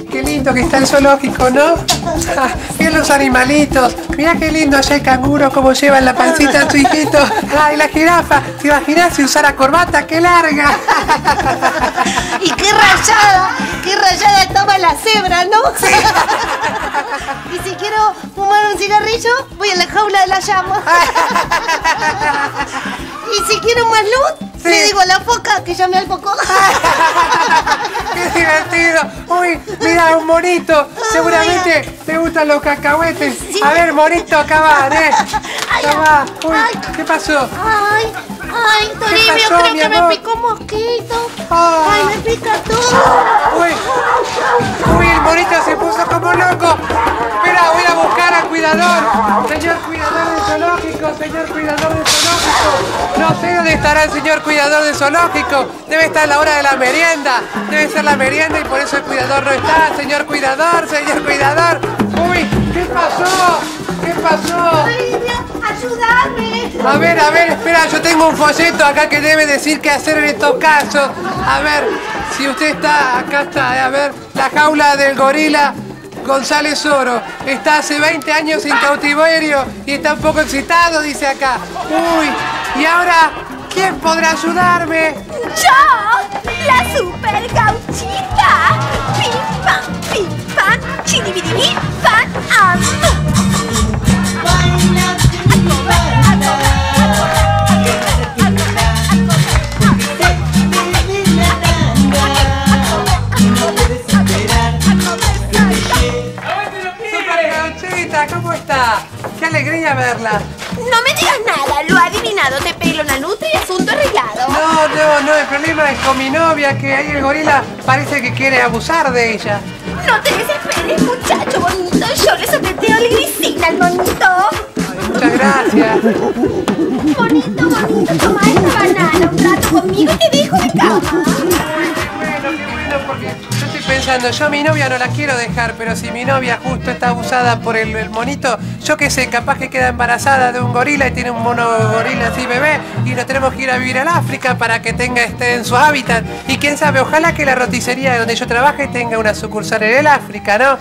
qué lindo que está el zoológico, ¿no? Ah, miren los animalitos. Mira qué lindo allá el canguro, cómo lleva en la pancita a su hijito. Ay, la jirafa. ¿Te imaginas si usara corbata? ¡Qué larga! Y qué rayada toma la cebra, ¿no? Sí. Y si quiero fumar un cigarrillo, voy a la jaula de la llama. Y si quiero más luz, sí, le digo a la foca que llame al foco. ¡Qué divertido! ¡Uy, mira, un monito! Seguramente te gustan los cacahuetes. Sí. A ver, monito, acá va, acá va. Uy, ¿qué pasó? Ay, Toribio, creo que me picó un mosquito. Ay, me pica todo. Uy, el monito se puso como loco. Espera, voy a buscar al cuidador. Señor cuidador del zoológico, señor cuidador del zoológico. No sé dónde estará el señor cuidador del zoológico. Debe estar a la hora de la merienda. Debe ser la merienda y por eso el cuidador no está. Señor cuidador, señor cuidador. Uy, ¿qué pasó? ¿Qué pasó? ¡Ayúdame! A ver, espera, yo tengo un folleto acá que debe decir qué hacer en estos casos. A ver, si usted está, acá está, a ver, la jaula del gorila González Oro. Está hace 20 años en cautiverio y está un poco excitado, dice acá. Uy, y ahora, ¿quién podrá ayudarme? ¡Yo! ¡La super gauchita! ¡Pim, pam, chiribiribí, pan, am! ¿Cómo está? ¡Qué alegría verla! No me digas nada, lo ha adivinado. Te pelo una nutria y asunto arreglado. No, el problema es con mi novia, que ahí el gorila parece que quiere abusar de ella. No te desesperes, muchacho bonito. Yo le sopleteo la glicina al monito. Ay, muchas gracias. Bonito, toma esta banana un rato conmigo y te dejo de cama. Qué bueno, porque yo estoy pensando, yo a mi novia no la quiero dejar, pero si mi novia justo está abusada por el monito, yo qué sé, capaz que queda embarazada de un gorila y tiene un mono gorila así bebé y lo tenemos que ir a vivir al África para que tenga en su hábitat. Y quién sabe, ojalá que la roticería donde yo trabaje tenga una sucursal en el África, ¿no?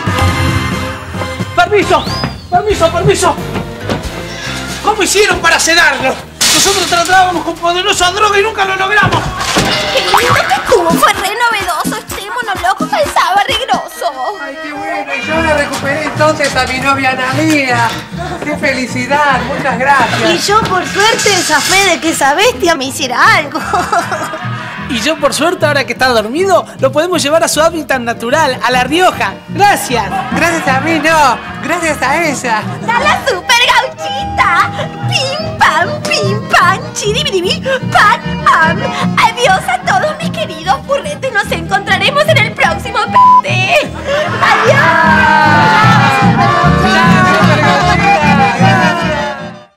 ¡Permiso! ¿Cómo hicieron para sedarlo? Nosotros tratábamos con poderosa droga y nunca lo logramos. ¡Qué lindo que estuvo! Fue re novedoso. Este monoloco calzaba re grosso. ¡Ay, qué bueno! Y yo la recuperé entonces a mi novia Analía. ¡Qué felicidad! Muchas gracias. Y yo por suerte zafé de que esa bestia me hiciera algo. Y yo por suerte, ahora que está dormido, lo podemos llevar a su hábitat natural, a La Rioja. ¡Gracias! Gracias a mí, no. Gracias a ella. ¡A la super gauchita! ¡Pim, pam, chiribiribí, pan, am! ¡Adiós a todos